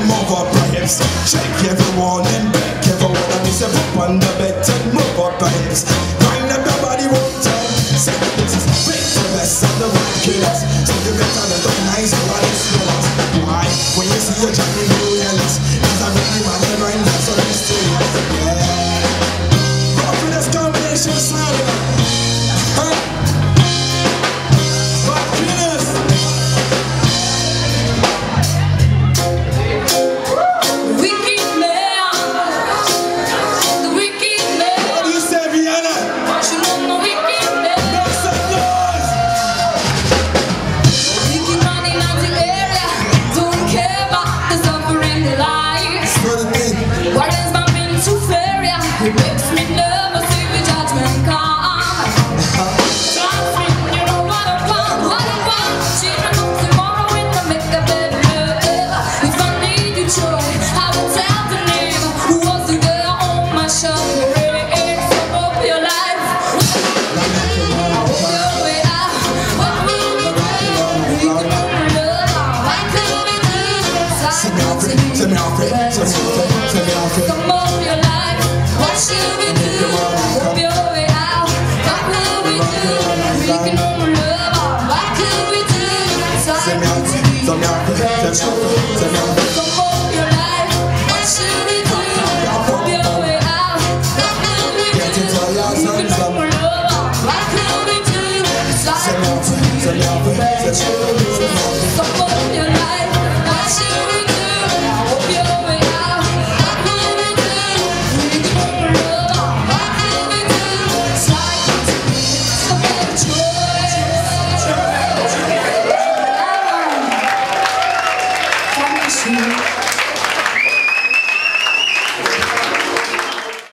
move up your hips. Shake everyone and back everyone. And we say up on the bed and move up your hips. Wind up your body one time. Say this is Vibekillaz and the Vibekillaz. So you better recognize what is yours. Why? When you see your Johnny Blue-Yellows, cause I really want to grind that so mysterious. Yeah. Go for this combination sound. It makes me nervous if your judgment comes. Trust me, you know what I want. Children of tomorrow when I make a better love. If I need you, joy, I will tell the name. Who was the girl on my shoulder? So up your life. I hope your way out. What will we do? We can only love. Why could we do this? Tell me off it. Come on, your life. What should we do? Hope your way out. What will we do? We can only love. What could we do? Come on, your life. What should we do? Hope your way out. What will we do? We can only love. What could we do?